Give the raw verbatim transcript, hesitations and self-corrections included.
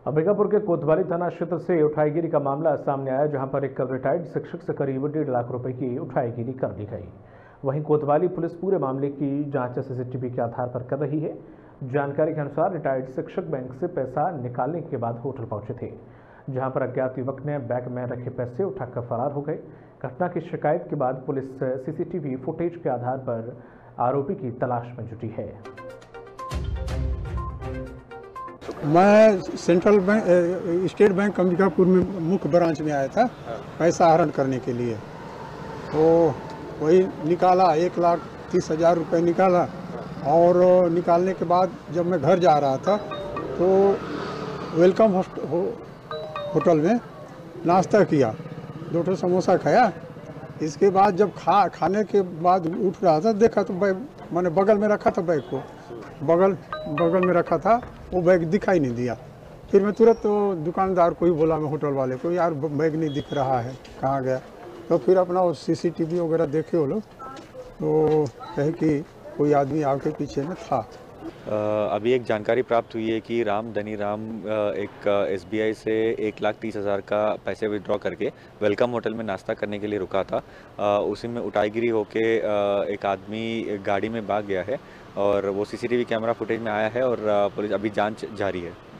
अंबिकापुर के कोतवाली थाना क्षेत्र से उठाईगिरी का मामला सामने आया, जहां पर एक रिटायर्ड शिक्षक से करीब डेढ़ लाख रुपए की उठाईगिरी कर दी गई। वहीं कोतवाली पुलिस पूरे मामले की जांच सीसीटीवी के आधार पर कर रही है। जानकारी के अनुसार रिटायर्ड शिक्षक बैंक से पैसा निकालने के बाद होटल पहुंचे थे, जहां पर अज्ञात युवक ने बैग में रखे पैसे उठाकर फरार हो गए। घटना की शिकायत के बाद पुलिस सीसीटीवी फुटेज के आधार पर आरोपी की तलाश में जुटी है। मैं central bank state bank Ambikapur में मुख्य ब्रांच में आया था पैसा आहरण करने के लिए। तो वही निकाला, एक लाख तीस हजार रुपये निकाला और निकालने के बाद जब मैं घर जा रहा था तो वेलकम होटल में नाश्ता किया, दो ठो समोसा खाया। इसके बाद जब खा खाने के बाद उठ रहा था, देखा तो बैग मैंने बगल में रखा था, बैग को बगल बगल में रखा था, वो बैग दिखाई नहीं दिया। फिर मैं तुरंत तो दुकानदार को ही बोला, मैं होटल वाले को, यार बैग नहीं दिख रहा है, कहाँ गया। तो फिर अपना वो सीसीटीवी वगैरह देखे वो लोग, तो कहे कि कोई आदमी आके पीछे में था। अभी एक जानकारी प्राप्त हुई है कि राम धनी राम एक एसबीआई से एक लाख तीस हज़ार का पैसे विड्रॉ करके वेलकम होटल में नाश्ता करने के लिए रुका था। उसी में उठाईगिरी होके एक आदमी गाड़ी में भाग गया है और वो सीसीटीवी कैमरा फुटेज में आया है और पुलिस अभी जांच जारी है।